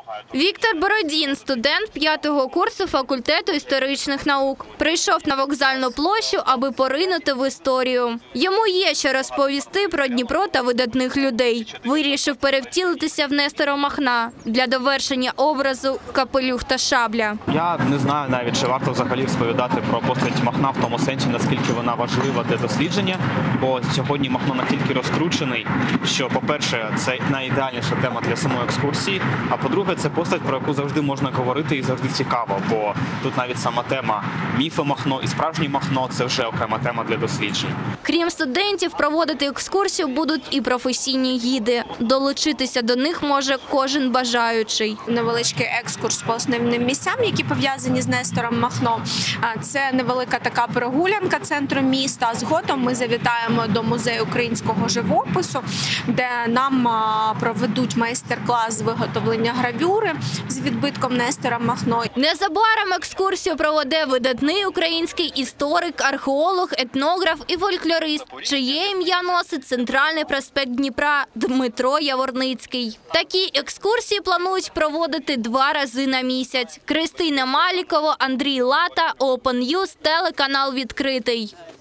Віктор Бородін – студент 5-го курсу факультету історичних наук. Прийшов на Вокзальну площу, аби поринути в історію. Йому є що розповісти про Дніпро та видатних людей. Вирішив перевтілитися в Нестора Махна для довершення образу «Капелюх та шабля». Я не знаю навіть, чи варто взагалі розповідати про постать Махна в тому сенсі, наскільки вона важлива для дослідження, бо сьогодні Махно настільки розкручений, що, по-перше, це найідеальніша тема для самої екскурсії, а по-друге, це постать, про яку завжди можна говорити і завжди цікаво, бо тут навіть сама тема міфи Махно і справжній Махно – це вже окрема тема для досліджень. Крім студентів, проводити екскурсію будуть і професійні гіди. Долучитися до них може кожен бажаючий. Невеличкий екскурс по основним місцям, які пов'язані з Нестором Махно. Це невелика така прогулянка центру міста. Згодом ми завітаємо до музею українського живопису, де нам проведуть майстер-клас з виготовлення гравюри з відбитком Нестора Махно. Незабаром екскурсію проведе видатний український історик, археолог, етнограф і фольклорист, чиє ім'я носить центральний проспект Дніпра Дмитро Яворницький. Такі екскурсії планують проводити 2 рази на місяць. Кристина Малікова, Андрій Лата, Open News, телеканал «Відкритий».